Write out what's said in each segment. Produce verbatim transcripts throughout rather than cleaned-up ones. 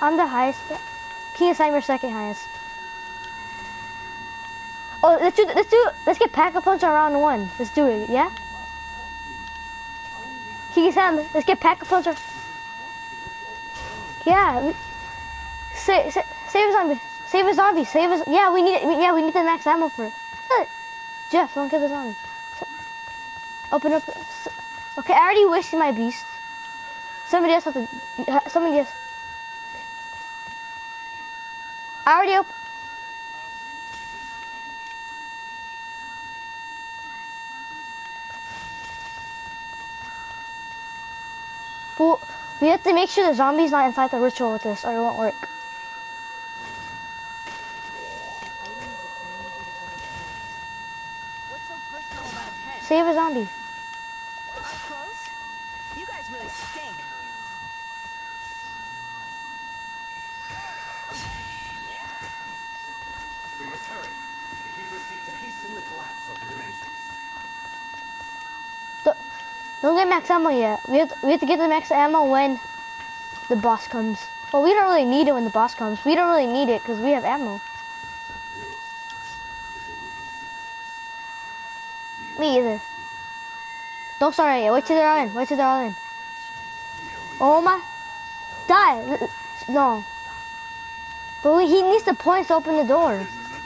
I'm the highest. King of Slime, you're second highest. Oh, let's do, let's do, let's get Pack-a-Punch on round one. Let's do it, yeah? King of Slime, let's get Pack-a-Punch on... Yeah, we... Save, save, save a zombie. Save a zombie. Save a... Yeah, we need it. Yeah, we need the max ammo for it. Jeff, don't kill the zombie. Open up. Okay, I already wasted my beast. Somebody else has to... Somebody else... I already op... Well, we have to make sure the zombie's not inside the ritual with us, or it won't work. What's so personal about a pen? Save a zombie. Up close? You guys really stink. We must hurry. The healers seek to hasten the collapse of the dimensions. Don't get max ammo yet. We have to, we have to get the max ammo when the boss comes. Well, we don't really need it when the boss comes. We don't really need it because we have ammo. Me either. Don't start it yet. Wait till they're all in. Wait till they're all in. Oh my. Die. No. But we, he needs the points to open the door.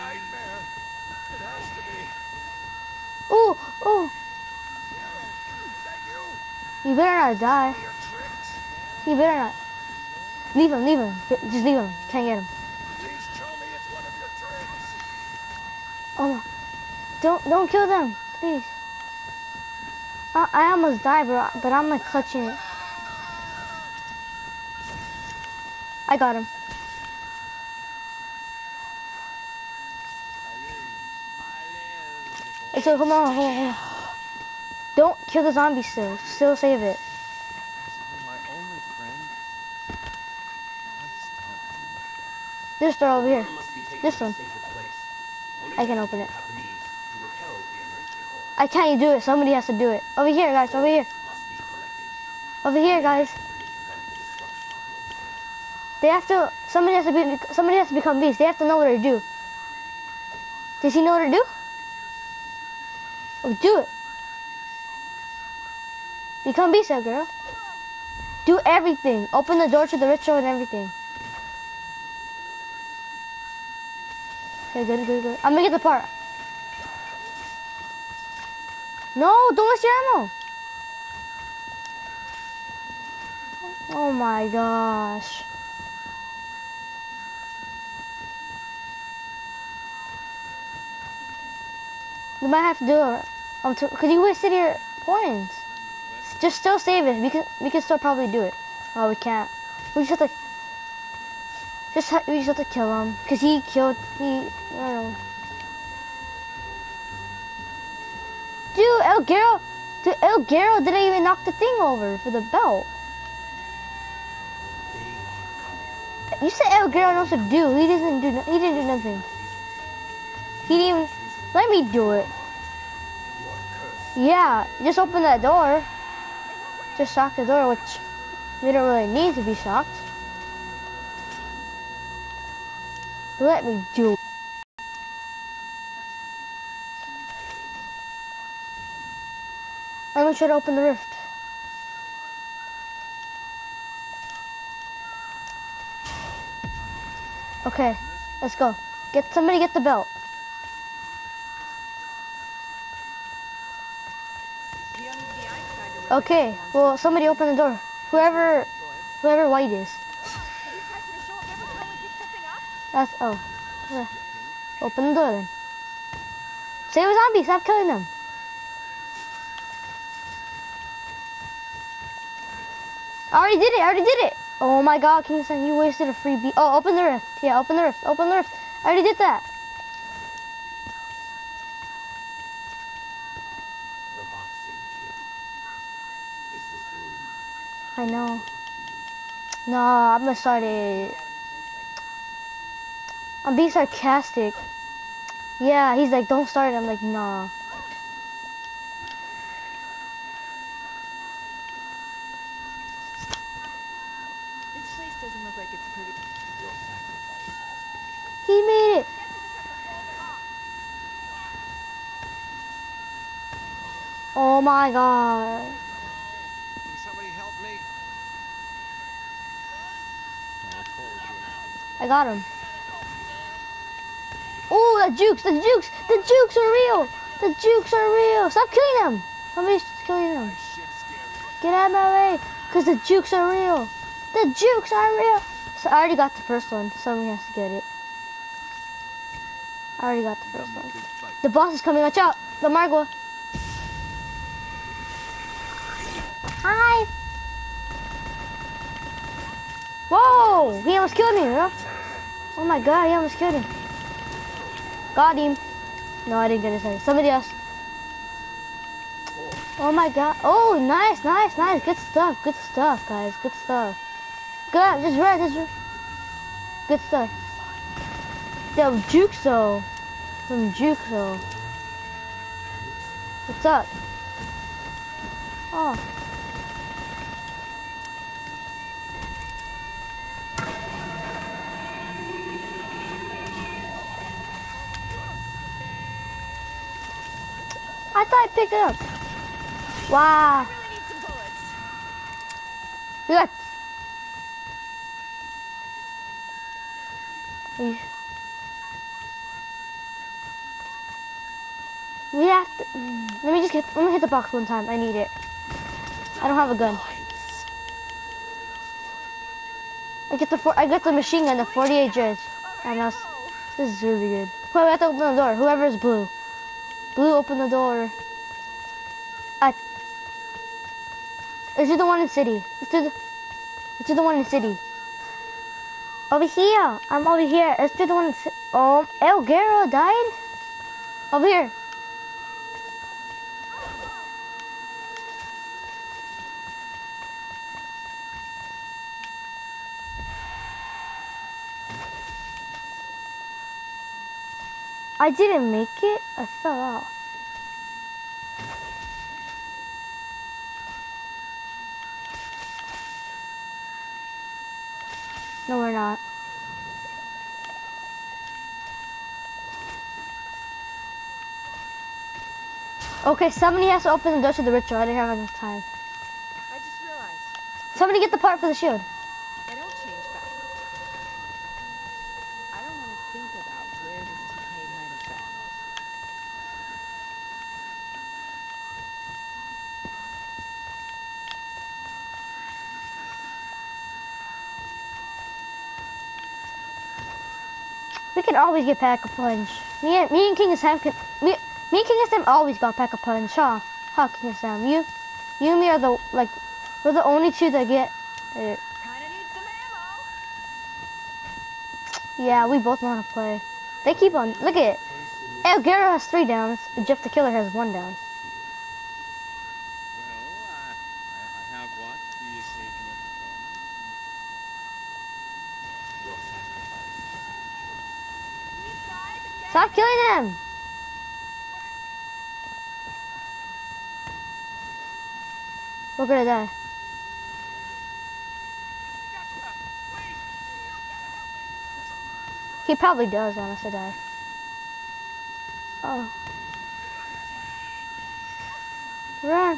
Ooh, ooh. You better not die. You better not. Leave him, leave him. Just leave him. Can't get him. Please tell me it's one of your tricks. Oh, don't don't kill them, please. I, I almost died, bro, but I'm like clutching it. I got him. Hey, so come on, come on, come on. Don't kill the zombie still. Still save it. My only friend. This door over here. This one. I can open it. I can't do it. Somebody has to do it. Over here, guys. Over here. Over here, guys. They have to. Somebody has to be. Somebody has to become beast. They have to know what to do. Does he know what to do? Oh, do it. Become beast, girl. Do everything. Open the door to the ritual and everything. Okay, good, good, good. I'm gonna get the part. No, don't waste your ammo. Oh my gosh. You might have to do it. Um, cause you wasted your points. Just still save it. We can we can still probably do it. Oh, we can't. We just have to. Just ha we just have to kill him because he killed he. I don't know. Dude, El Garo, dude, El Garo didn't even knock the thing over for the belt. You said El Garo knows what to do. He doesn't do. No, he didn't do nothing. He didn't even. Let me do it. Yeah, just open that door. Just shock the door, which we don't really need to be shocked. Let me do it. I'm gonna try to open the rift. Okay, let's go. Get somebody get the belt. Okay, well, somebody open the door. Whoever, whoever White is. That's, oh. Yeah. Open the door then. Save a zombie, stop killing them. I already did it, I already did it. Oh my god, Kingston, you wasted a free beat. Oh, open the rift. Yeah, open the rift, open the rift. I already did that. I know. No, I'm gonna start it. I'm being sarcastic. Yeah, he's like, don't start it. I'm like, nah. This place doesn't look like it's pretty. He made it. Oh my god. Can somebody help me? I got him. Oh, the jukes, the jukes, the jukes are real. The jukes are real. Stop killing them. Somebody's killing them. Get out of my way, because the jukes are real. The jukes are real. So I already got the first one. Somebody has to get it. I already got the first one. The boss is coming. Watch out. The Margwa. Hi. Whoa. He almost killed me, bro. Oh my god, he almost killed him. Got him. No, I didn't get his head. Somebody else. Oh my god. Oh, nice, nice, nice. Good stuff. Good stuff, guys. Good stuff. Good. Just red. Just red. Good stuff. Them jukes though. Them jukes though. What's up? Oh. I thought I picked it up. Wow. I really need some bullets. You got. We, we have to. mm, Let me just get. Let me hit the box one time. I need it. I don't have a gun. I get the. four, I got the machine gun, the forty-eight Judge. And else, this is really good. Wait, we have to open the door. Whoever is blue. Blue, open the door. I. Let's do the one in city. Let's do the. Let's do the one in city. Over here. I'm over here. Let's do the one in city. Oh, El Guerrero died? Over here. I didn't make it. I fell off. No, we're not. Okay, somebody has to open the door to the ritual. I didn't have enough time. I just realized Somebody get the part for the shield. they don't change back. I don't want to think about where this T K might have been. We can always get pack a punch. Me and me and King of Sam can. Me, me and King of Sam always got pack a punch. Huh? Huh, King of Sam? You, you and me are the like, we're the only two that get. Uh, Kinda need some ammo. yeah, we both know how to play. They keep on. Look at it. El Guerrero has three downs. And Jeff the Killer has one down. Well, I, I, I have watched the occasional performance. Stop killing him! We're gonna die. He probably does want us to die. Oh. Run.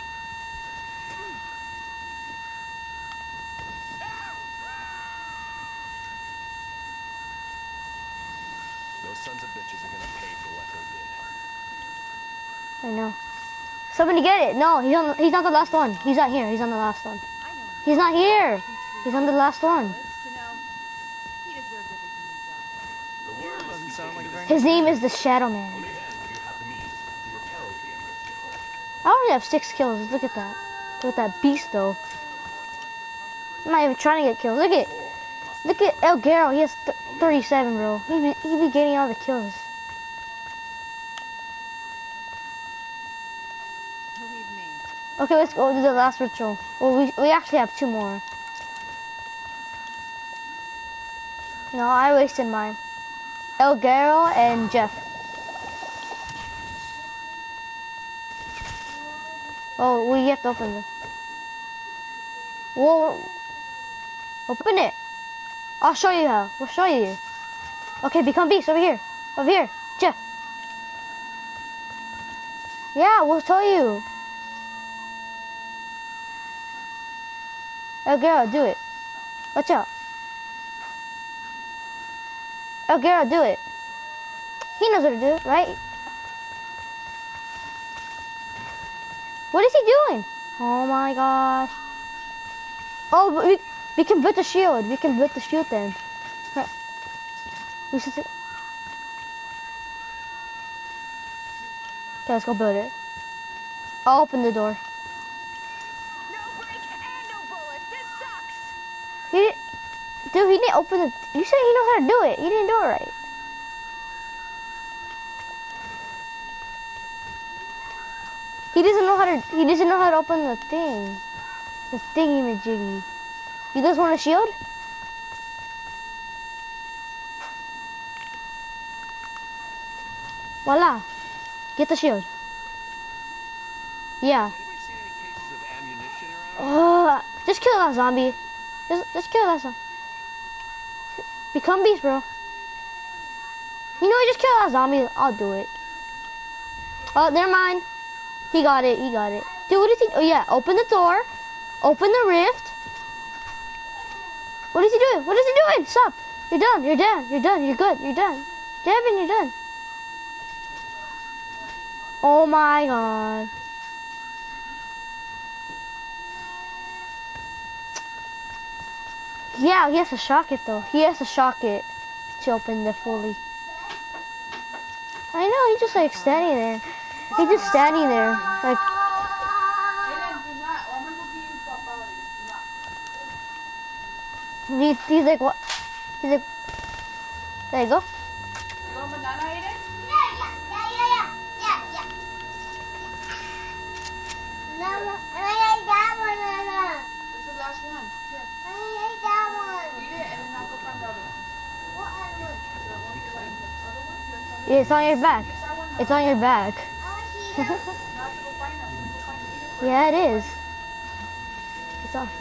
Those sons of bitches are gonna pay for what they did. I know. Somebody get it. No, he's on. He's not the last one. He's not here. He's on the last one. I know. He's not here. He's on the last one. To know he deserved everything he got. Doesn't sound like a very His nice name is the Shadow Man. I only have six kills. Look at that. Look at that beast, though. I'm not even trying to get kills. Look at, look at El Guerrero. He has th thirty-seven, bro. He be, he be getting all the kills. Believe me. Okay, let's go to the last ritual. Well, we we actually have two more. No, I wasted mine. El Guerrero and Jeff. Oh, we have to open them. Whoa. Open it. I'll show you how. We'll show you. Okay, become beast over here. Over here. Jeff. Yeah, we'll tell you. El Guerrero, do it. Watch out. El Guerrero, do it. He knows what to do, right? What is he doing? Oh my gosh. Oh, but we, we can build the shield. We can build the shield then. Huh. We should... Okay, let's go build it. I'll open the door. No break and no bullets. This sucks. He didn't... Dude, he didn't open the... You said he knows how to do it. He didn't do it right. He doesn't know how to... He doesn't know how to open the thing. The thingy-majiggy. You guys want a shield? Voila. Get the shield. Yeah. Anybody seen any cases of ammunition around? Oh, just kill that zombie. Just, just kill that zombie. Become beast, bro. You know what? Just kill that zombie. I'll do it. Oh, never mind. He got it. He got it. Dude, what is he? Oh yeah. Open the door. Open the rift. What is he doing? What is he doing? Stop. You're done. You're done. You're done. You're good. You're done. Devin, you're done. Oh my god. Yeah, he has to shock it though. He has to shock it to open the fully. I know, he's just like standing there. He's just standing there. Like, He, he's like, what? He's like, there you go. You want banana, Aiden? Yeah, yeah, yeah, yeah, yeah, yeah, yeah. No, I like that banana. This is the last one. Here, I like that one. eat it and then I'll go find the other one. What other one? The one you like. The other one? You like Yeah, it's on your back. that one? It's on your back. I want to see that. Now I have to go find them. Go find them. Yeah, it is. It's on.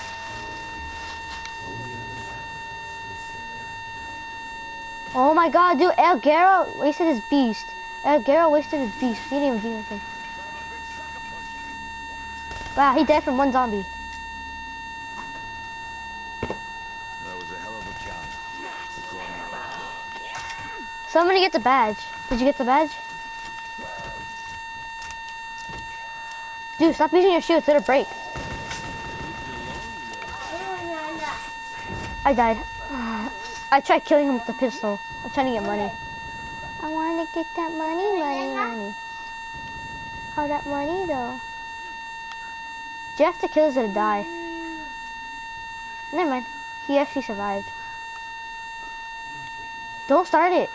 Oh my god, dude, El Guerrero wasted his beast. El Guerrero wasted his beast. He didn't even do anything. Wow, he died from one zombie. That was a hell of a job. Somebody get the badge. Did you get the badge? Dude, stop using your shield, it's gonna break. I died. I tried killing him with the pistol. I'm trying to get money. I want to get that money, money, money. How that money though? Jeff the killer's gonna die. Never mind. He actually survived. Don't start it.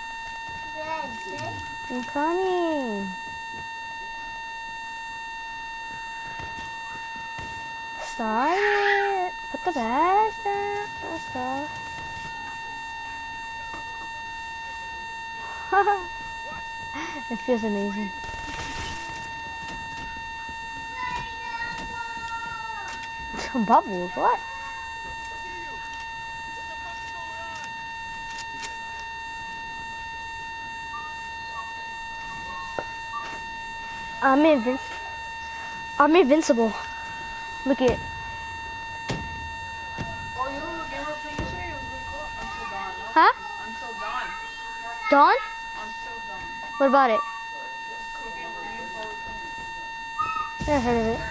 I'm coming. Start it. Put the badge down. and stuff. It feels amazing. Some bubbles, what? I'm invinci- I'm invincible. Look at it. Oh, you know the game we're playing yesterday? It was really cool. Until dawn. No? Huh? Until dawn. Dawn? Until dawn. What about it? Cool game where me and Paul were playing. Never heard of it.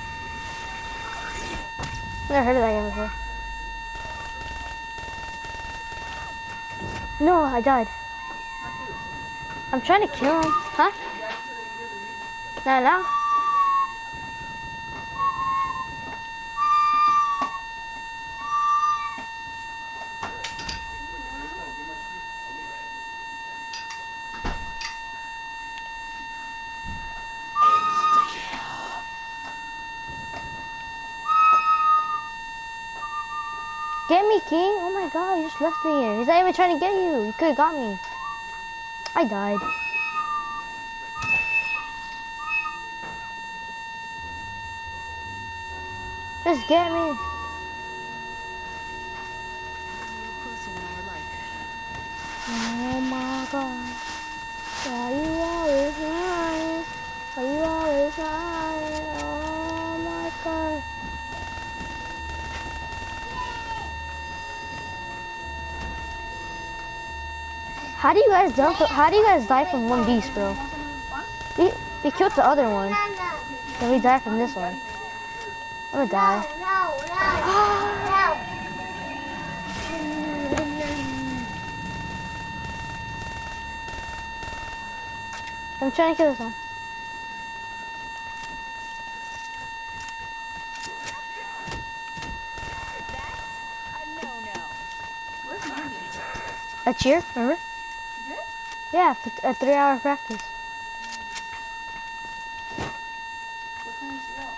Never heard of that game before. No, I died. I'm trying to kill him. Huh? No, no. Get me, King! Oh my god, you just left me here. He's not even trying to get you. You could have got me. I died. Just get me. God. Why you always lying? Why you always lying? Oh my God. How do you guys dump? How do you guys die from one beast, bro? We we killed the other one, then we died from this one. I'm gonna die. No, no, no. I'm trying to kill this one. A no-no. Where's Mandy? A cheer, remember? You did? Yeah, th- a three-hour practice. What time did she go?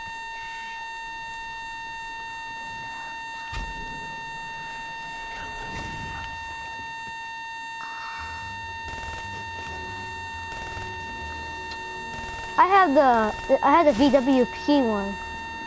I have the I had the V W P one.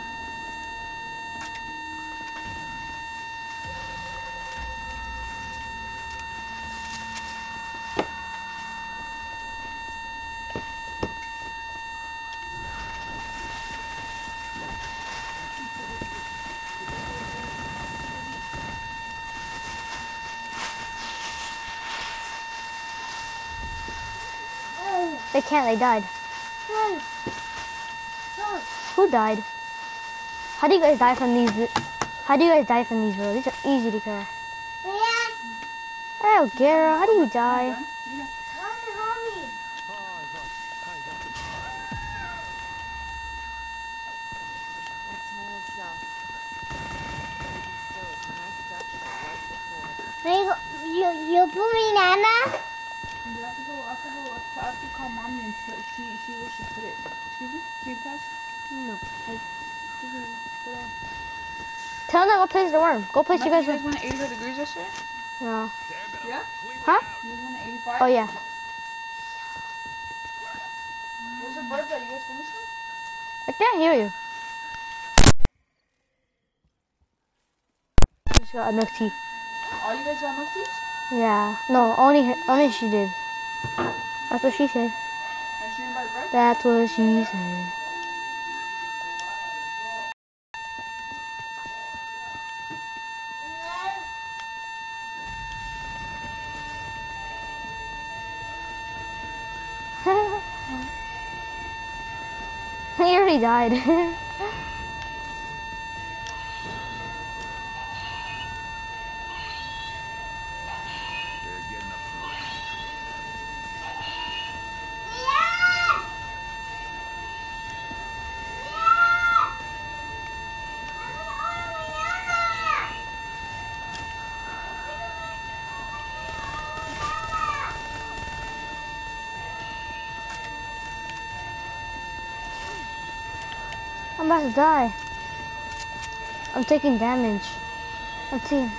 They can't, they died. Who died? How do you guys die from these? How do you guys die from these, bro? These are easy to kill. Oh, Gara, how do you die? Done? You know. That's my old self. Everything still as messed up as it was before. You, you, you put me Nana? You have to go, I have to go, I have to call mommy and put, see, see where she put it. Excuse me? Can you pass? No. Tell them to go place the worm. Go place you Matthew, guys. you guys went at eighty-five degrees yesterday? No. Yeah? Huh? You guys went at eighty-five? Oh yeah. Where's the bird that you guys finished with? I can't hear you. Just got a milk tea. All you guys got milk teas? Yeah. No, only only she did. That's what she said. And she didn't buy bread? That's what she said. He already died. I'm about to die. I'm taking damage. I'm seeing.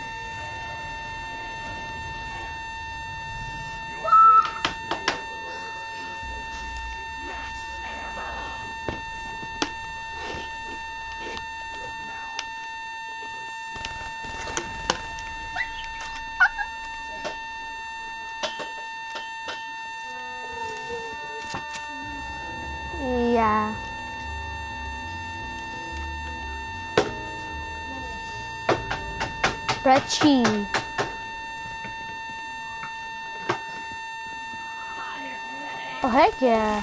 Yeah. Stretchy. Oh heck yeah.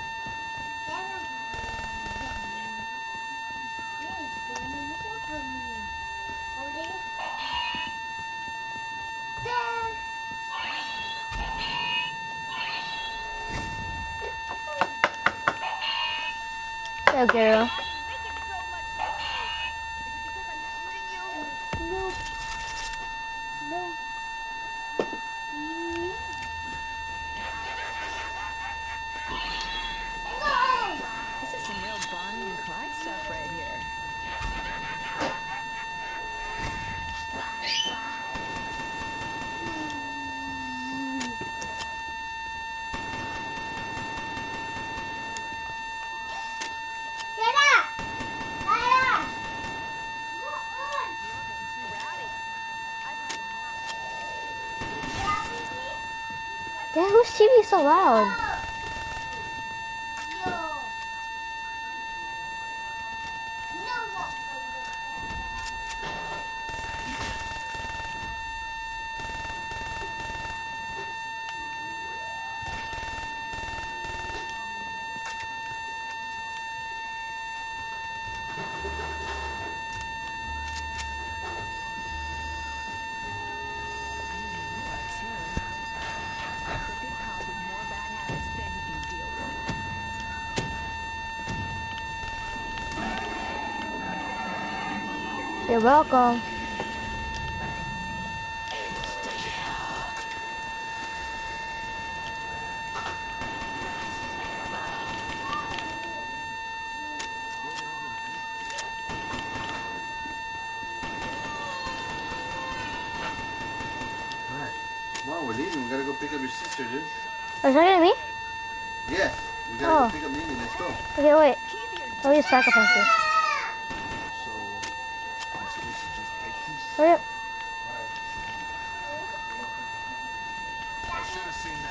Go girl. This is some real Bonnie and Clyde stuff right here. Get up! Damn, whose T V is so loud? You're welcome. Alright. Come on, we're leaving. We gotta go pick up your sister, dude. Are you talking to me? Yeah. We gotta Oh. go pick up Mimi. Let's go. Okay, wait. Let me just sacrifice this. So, I'm supposed to just take this? Hurry up. I should have seen